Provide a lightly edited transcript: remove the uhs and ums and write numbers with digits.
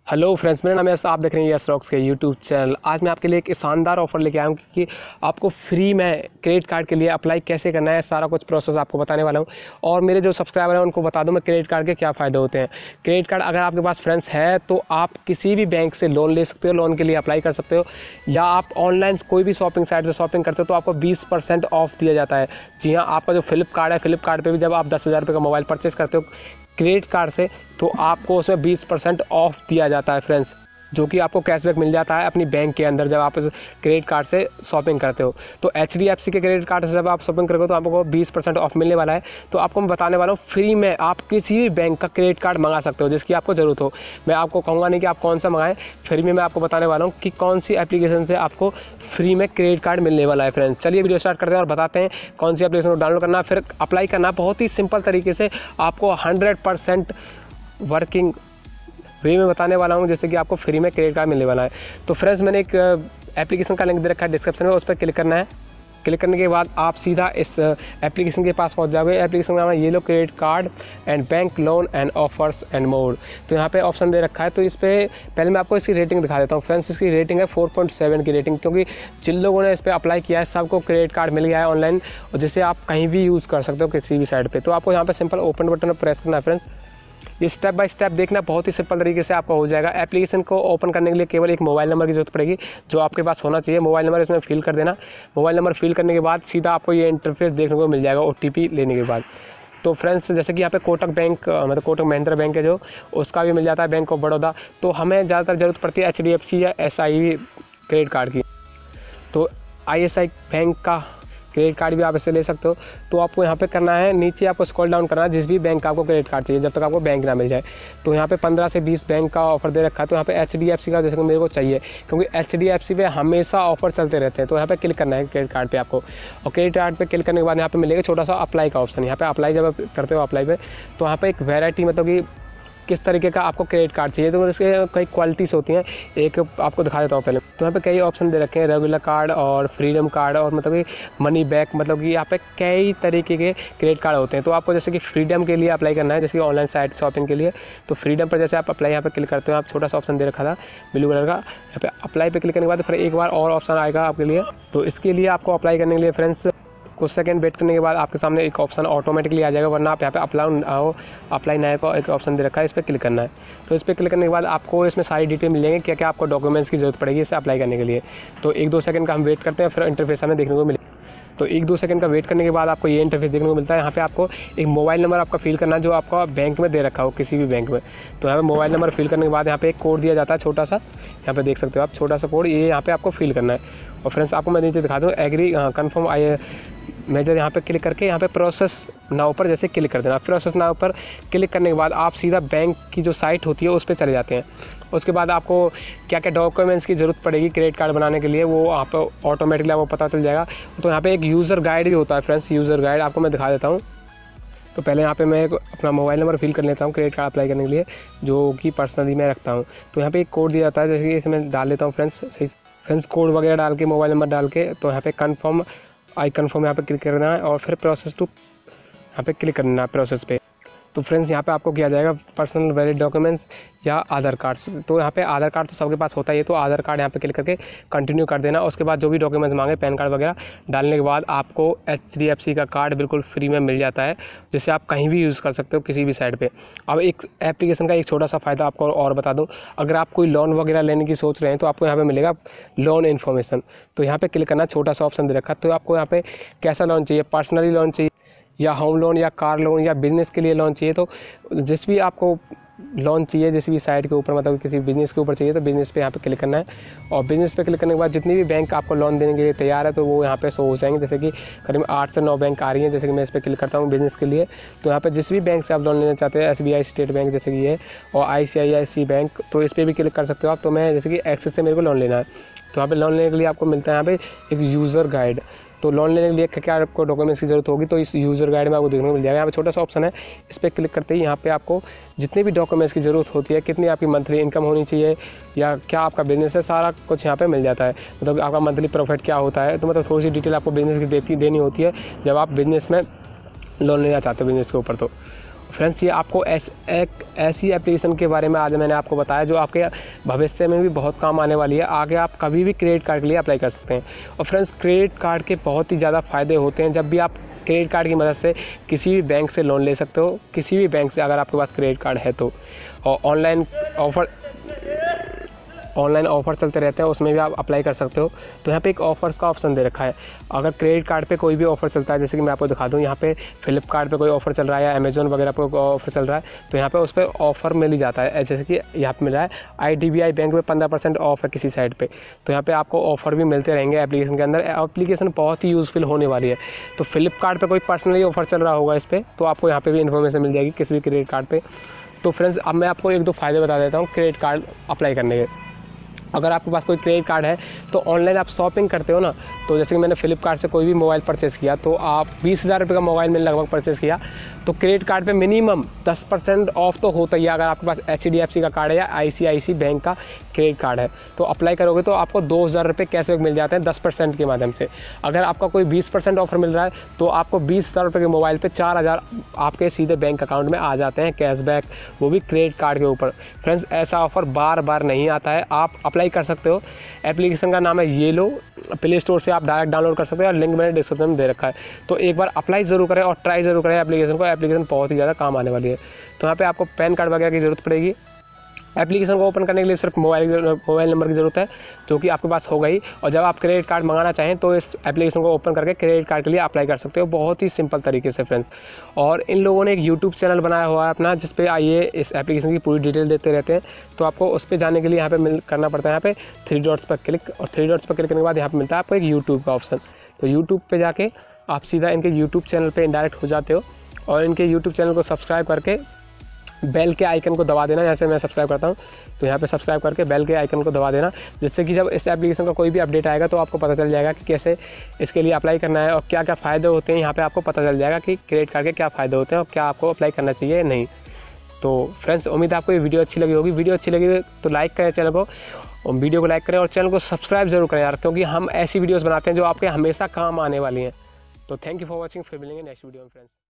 Hello friends, मेरा नाम है यस। आप देख रहे हैं यस रॉक्स के यूट्यूब चैनल। आज मैं आपके लिए एक शानदार ऑफर लेके आया हूँ कि आपको फ्री में क्रेडिट कार्ड के लिए अप्लाई कैसे करना है, सारा कुछ प्रोसेस आपको बताने वाला हूँ। और मेरे जो सब्सक्राइबर हैं उनको बता दूँ मैं क्रेडिट कार्ड के क्या फ़ायदे होते हैं। क्रेडिट कार्ड अगर आपके पास फ्रेंड्स है तो आप किसी भी बैंक से लोन ले सकते हो, लोन के लिए अप्लाई कर सकते हो, या आप ऑनलाइन कोई भी शॉपिंग साइट से शॉपिंग करते हो तो आपको 20% ऑफ दिया जाता है। जी हाँ, आपका जो फ्लिपकार्ट है, फ्लिपकार्ट पर भी जब आप 10,000 रुपये का मोबाइल परचेस करते हो क्रेडिट कार्ड से तो आपको उसमें 20% ऑफ दिया जाता है फ्रेंड्स, जो कि आपको कैशबैक मिल जाता है अपनी बैंक के अंदर जब आप क्रेडिट कार्ड से शॉपिंग करते हो। तो HDFC के क्रेडिट कार्ड से जब आप शॉपिंग करोगे तो आपको 20% ऑफ मिलने वाला है। तो आपको मैं बताने वाला हूँ फ्री में आप किसी भी बैंक का क्रेडिट कार्ड मंगा सकते हो जिसकी आपको ज़रूरत हो। मैं आपको कहूँगा नहीं कि आप कौन सा मंगाएं, फ्री में मैं आपको बताने वाला हूँ कि कौन सी एप्लीकेशन से आपको फ्री में क्रेडिट कार्ड मिलने वाला है। फ्रेंड्स, चलिए वीडियो स्टार्ट करते हैं और बताते हैं कौन सी एप्लीकेशन को डाउनलोड करना, फिर अप्लाई करना। बहुत ही सिंपल तरीके से आपको 100% वर्किंग वे में बताने वाला हूं, जैसे कि आपको फ्री में क्रेडिट कार्ड मिलने वाला है। तो फ्रेंड्स, मैंने एक एप्लीकेशन का लिंक दे रखा है डिस्क्रिप्शन में, उस पर क्लिक करना है। क्लिक करने के बाद आप सीधा इस एप्लीकेशन के पास पहुंच जाओगे। एप्लीकेशन का नाम है yellow credit card and bank loan and offers and more. तो यहाँ पे ऑप्शन दे रखा है, तो इस पर पहले मैं आपको इसकी रेटिंग दिखा देता हूँ। फ्रेंड्स, इसकी रेटिंग है 4.7 की रेटिंग, क्योंकि जिन लोगों ने इस पर अप्लाई किया है सबको क्रेडिट कार्ड मिल गया है ऑनलाइन, और जिसे आप कहीं भी यूज़ कर सकते हो किसी भी साइट पर। तो आपको यहाँ पर सिंपल ओपन बटन पर प्रेस करना है। फ्रेंड्स, ये स्टेप बाय स्टेप देखना, बहुत ही सिंपल तरीके से आपका हो जाएगा। एप्लीकेशन को ओपन करने के लिए केवल एक मोबाइल नंबर की जरूरत पड़ेगी जो आपके पास होना चाहिए। मोबाइल नंबर इसमें फिल कर देना। मोबाइल नंबर फिल करने के बाद सीधा आपको ये इंटरफेस देखने को मिल जाएगा OTP लेने के बाद। तो फ्रेंड्स, जैसे कि यहाँ पे कोटक बैंक मतलब कोटक महिंद्रा बैंक है जो, उसका भी मिल जाता है, बैंक ऑफ बड़ौदा। तो हमें ज़्यादातर ज़रूरत पड़ती है HDFC या SI क्रेडिट कार्ड की। तो ISI बैंक का क्रेडिट कार्ड भी आप इससे ले सकते हो। तो आपको यहाँ पे करना है, नीचे आपको स्क्रॉल डाउन करना है, जिस भी बैंक का आपको क्रेडिट कार्ड चाहिए जब तक आपको बैंक ना मिल जाए। तो यहाँ पे 15 से 20 बैंक का ऑफर दे रखा है। तो यहाँ पे HDFC का जैसे कि मेरे को चाहिए, क्योंकि HDFC पे हमेशा ऑफर चलते रहते हैं। तो यहाँ पे क्लिक करना है क्रेडिट कार्ड पे आपको, और क्रेडिट कार्ड पे क्लिक करने के बाद यहाँ पे मिलेगा छोटा सा अप्लाई का ऑप्शन। यहाँ पे अप्लाई जब आप करते हो अप्लाई पे, तो यहाँ पे एक वैरायटी मतलब कि किस तरीके का आपको क्रेडिट कार्ड चाहिए, तो इसके कई क्वालिटीज़ होती हैं। एक आपको दिखा देता हूँ पहले। तो यहाँ पे कई ऑप्शन दे रखे हैं, रेगुलर कार्ड और फ्रीडम कार्ड और मतलब कि मनी बैक, मतलब कि यहाँ पे कई तरीके के क्रेडिट कार्ड होते हैं। तो आपको जैसे कि फ्रीडम के लिए अप्लाई करना है, जैसे कि ऑनलाइन साइट शॉपिंग के लिए। तो फ्रीडम पर जैसे आप अप्लाई यहाँ पे क्लिक करते हो, आप छोटा सा ऑप्शन दे रखा था ब्लू कलर का, यहाँ पे अप्लाई पे क्लिक करने के बाद फिर एक बार और ऑप्शन आएगा आपके लिए। तो इसके लिए आपको अप्लाई करने के लिए फ्रेंड्स कुछ सेकंड वेट करने के बाद आपके सामने एक ऑप्शन ऑटोमेटिकली आ जाएगा, वरना आप यहाँ पे अप्लाई नाउ का एक ऑप्शन दे रखा है, इस पर क्लिक करना है। तो इस पर क्लिक करने के बाद आपको इसमें सारी डिटेल मिल जाएंगे, क्या क्या आपको डॉक्यूमेंट्स की जरूरत पड़ेगी इसे अप्लाई करने के लिए। तो 1-2 सेकंड का हम वेट करते हैं, फिर इंटरफेस हमें देखने को मिलेगा। तो 1-2 सेकंड का वेट करने के बाद आपको ये इंटरफेस देखने को मिलता है। यहाँ पे आपको एक मोबाइल नंबर आपका फिल करना है जो आपका बैंक में दे रखा हो, किसी भी बैंक में। तो यहाँ पे मोबाइल नंबर फिल करने के बाद यहाँ पे एक कोड दिया जाता है छोटा सा, यहाँ पे देख सकते हो आप, छोटा सा कोड, ये यहाँ पे आपको फिल करना है। और फ्रेंड्स, आपको मैं नीचे दिखा दूँ, एग्री कन्फर्म मेजर यहाँ पे क्लिक करके यहाँ पे प्रोसेस नाउ पर जैसे क्लिक कर देना। प्रोसेस नाउ पर क्लिक करने के बाद आप सीधा बैंक की जो साइट होती है उस पर चले जाते हैं। उसके बाद आपको क्या क्या डॉक्यूमेंट्स की ज़रूरत पड़ेगी क्रेडिट कार्ड बनाने के लिए वो आप ऑटोमेटिकली आपको पता चल जाएगा। तो यहाँ पे एक यूज़र गाइड भी होता है फ्रेंड्स, यूज़र गाइड आपको मैं दिखा देता हूँ। तो पहले यहाँ पे मैं अपना मोबाइल नंबर फिल कर लेता हूँ क्रेडिट कार्ड अप्लाई करने के लिए, जो कि पर्सनली मैं रखता हूँ। तो यहाँ पे एक कोड दिया जाता है, जैसे कि इसे मैं डाल लेता हूँ फ्रेंड्स कोड वगैरह डाल के, मोबाइल नंबर डाल के। तो यहाँ पे कन्फर्म यहाँ पे क्लिक करना है और फिर प्रोसेस टू यहाँ पे क्लिक करना है प्रोसेस पे। तो फ्रेंड्स, यहाँ पे आपको किया जाएगा पर्सनल वैलिड डॉक्यूमेंट्स या आधार कार्ड। तो यहाँ पे आधार कार्ड तो सबके पास होता ही है, तो आधार कार्ड यहाँ पे क्लिक करके कंटिन्यू कर देना। उसके बाद जो भी डॉक्यूमेंट्स मांगे, पैन कार्ड वगैरह डालने के बाद आपको HDFC का कार्ड बिल्कुल फ्री में मिल जाता है, जिसे आप कहीं भी यूज़ कर सकते हो किसी भी साइट पे। अब एक एप्लीकेशन का एक छोटा सा फ़ायदा आपको और बता दूँ, अगर आप कोई लोन वगैरह लेने की सोच रहे हैं तो आपको यहाँ पे मिलेगा लोन इन्फॉर्मेशन। तो यहाँ पे क्लिक करना, छोटा सा ऑप्शन दे रखा है। तो आपको यहाँ पे कैसा लोन चाहिए, पर्सनली लोन चाहिए या होम लोन या कार लोन या बिज़नेस के लिए लोन चाहिए, तो जिस भी आपको लोन चाहिए जिस भी साइट के ऊपर, मतलब किसी बिज़नेस के ऊपर चाहिए तो बिज़नेस पे यहाँ पे क्लिक करना है। और बिज़नेस पे क्लिक करने के बाद जितनी भी बैंक आपको लोन देने के लिए तैयार है तो वो यहाँ पे शो हो जाएंगे। जैसे कि करीब 8 से 9 बैंक आ रही हैं। जैसे कि मैं इस पर क्लिक करता हूँ बिज़नेस के लिए, तो यहाँ पे जिस भी बैंक से आप लोन लेना चाहते हैं, SBI स्टेट बैंक जैसे कि ये, और ICICI बैंक, तो इस पर भी क्लिक कर सकते हो आप। तो मैं जैसे कि एक्सिस से मेरे को लोन लेना है, तो यहाँ पे लोन लेने के लिए आपको मिलता है यहाँ पे एक यूज़र गाइड। तो लोन लेने के लिए क्या क्या आपको डॉक्यूमेंट्स की जरूरत होगी, तो इस यूज़र गाइड में आपको देखने को मिल जाएगा। यहाँ पे छोटा सा ऑप्शन है, इस पर क्लिक करते ही यहाँ पे आपको जितने भी डॉक्यूमेंट्स की ज़रूरत होती है, कितनी आपकी मंथली इनकम होनी चाहिए या क्या आपका बिज़नेस है, सारा कुछ यहाँ पे मिल जाता है। मतलब आपका मंथली प्रॉफिट क्या होता है, तो मतलब थोड़ी सी डिटेल आपको बिज़नेस की देनी होती है जब आप बिज़नेस में लोन लेना चाहते हो बिज़नेस के ऊपर। तो फ्रेंड्स ये आपको एक ऐसी एप्लीकेशन के बारे में आज मैंने आपको बताया जो आपके भविष्य में भी बहुत काम आने वाली है। आगे आप कभी भी क्रेडिट कार्ड के लिए अप्लाई कर सकते हैं। और फ्रेंड्स क्रेडिट कार्ड के बहुत ही ज़्यादा फ़ायदे होते हैं। जब भी आप क्रेडिट कार्ड की मदद से किसी भी बैंक से लोन ले सकते हो, किसी भी बैंक से अगर आपके पास क्रेडिट कार्ड है तो। और ऑनलाइन ऑफ़र चलते रहते हैं, उसमें भी आप अप्लाई कर सकते हो। तो यहाँ पे एक ऑफ़र्स का ऑप्शन दे रखा है। अगर क्रेडिट कार्ड पे कोई भी ऑफ़र चलता है, जैसे कि मैं आपको दिखा दूँ, यहाँ पे फ्लिपकार्ट पे कोई ऑफ़र चल रहा है या अमेज़न वगैरह पे कोई ऑफ़र चल रहा है, तो यहाँ पे उस पर ऑफ़र मिल ही जाता है। जैसे कि यहाँ पे मिल रहा है IDBI बैंक में 15% ऑफ़ है किसी साइड पर, तो यहाँ पर आपको ऑफ़र भी मिलते रहेंगे एप्लीकेशन के अंदर। एप्लीकेशन बहुत ही यूज़फुल होने वाली है। तो फ्लिपकार्ट पर कोई पर्सनली ऑफ़र चल रहा होगा इस पर, तो आपको यहाँ पर भी इन्फॉर्मेशन मिल जाएगी किसी भी क्रेडिट कार्ड पर। तो फ्रेंड्स अब मैं आपको 1-2 फ़ायदे बता देता हूँ क्रेडिट कार्ड अप्लाई करने के। अगर आपके पास कोई क्रेडिट कार्ड है तो ऑनलाइन आप शॉपिंग करते हो ना, तो जैसे कि मैंने फ्लिपकार्ट से कोई भी मोबाइल परचेज़ किया, तो आप 20,000 रुपये का मोबाइल मैंने लगभग परचेज़ किया, तो क्रेडिट कार्ड पे मिनिमम 10% ऑफ तो होता ही है। अगर आपके पास HDFC का कार्ड है या ICICI बैंक का क्रेडिट कार्ड है, तो अप्लाई करोगे तो आपको 2,000 रुपये कैशबैक मिल जाते हैं 10% के माध्यम से। अगर आपका कोई 20% ऑफर मिल रहा है तो आपको 20,000 रुपये के मोबाइल पे 4,000 आपके सीधे बैंक अकाउंट में आ जाते हैं कैशबैक, वो भी क्रेडिट कार्ड के ऊपर। फ्रेंड्स ऐसा ऑफर बार बार नहीं आता है, आप अप्लाई कर सकते हो। एप्लीकेशन का नाम है येलो, प्ले स्टोर से आप डायरेक्ट डाउनलोड कर सकते हो और लिंक मैंने डिस्क्रिप्शन में दे रखा है। तो एक बार अप्लाई ज़रूर करें और ट्राई ज़रूर करें एप्लीकेशन को। एप्लीकेशन बहुत ही ज़्यादा काम आने वाली है। तो यहाँ पे आपको पैन कार्ड वगैरह की ज़रूरत पड़ेगी। एप्लीकेशन को ओपन करने के लिए सिर्फ मोबाइल नंबर की ज़रूरत है, जो कि आपके पास होगा ही। और जब आप क्रेडिट कार्ड मंगाना चाहें तो इस एप्लीकेशन को ओपन करके क्रेडिट कार्ड के लिए अप्लाई कर सकते हो, बहुत ही सिंपल तरीके से फ्रेंड्स। और इन लोगों ने एक यूट्यूब चैनल बनाया हुआ है अपना, जिस पे आइए इस एप्लीकेशन की पूरी डिटेल देते रहते हैं। तो आपको उस पर जाने के लिए यहाँ पे करना पड़ता है यहाँ पे 3 डॉट्स पर क्लिक, और 3 डॉट्स पर क्लिक करने के बाद यहाँ पर मिलता है आपको एक यूट्यूब का ऑप्शन। तो यूट्यूब पर जाके आप सीधा इनके यूट्यूब चैनल पर डायरेक्ट हो जाते हो और इनके यूट्यूब चैनल को सब्सक्राइब करके बेल के आइकन को दबा देना। जैसे मैं सब्सक्राइब करता हूँ तो यहाँ पे सब्सक्राइब करके बेल के आइकन को दबा देना, जिससे कि जब इस एप्लीकेशन का कोई भी अपडेट आएगा तो आपको पता चल जाएगा कि कैसे इसके लिए अप्लाई करना है और क्या क्या फ़ायदे होते हैं। यहाँ पे आपको पता चल जाएगा कि क्रेडिट कार्ड के क्या फ़ायदे होते हैं और क्या आपको अप्लाई करना चाहिए या नहीं। तो फ्रेंड्स उम्मीद है आपको ये वीडियो अच्छी लगी होगी। वीडियो अच्छी लगी तो लाइक करें चैनल को, और वीडियो को लाइक करें और चैनल को सब्सक्राइब जरूर करें यार, क्योंकि हम ऐसी वीडियोज़ बनाते हैं जो आपके हमेशा काम आने वाली हैं। तो थैंक यू फॉर वॉचिंग। फिर मिलेंगे नेक्स्ट वीडियो में फ्रेंड्स।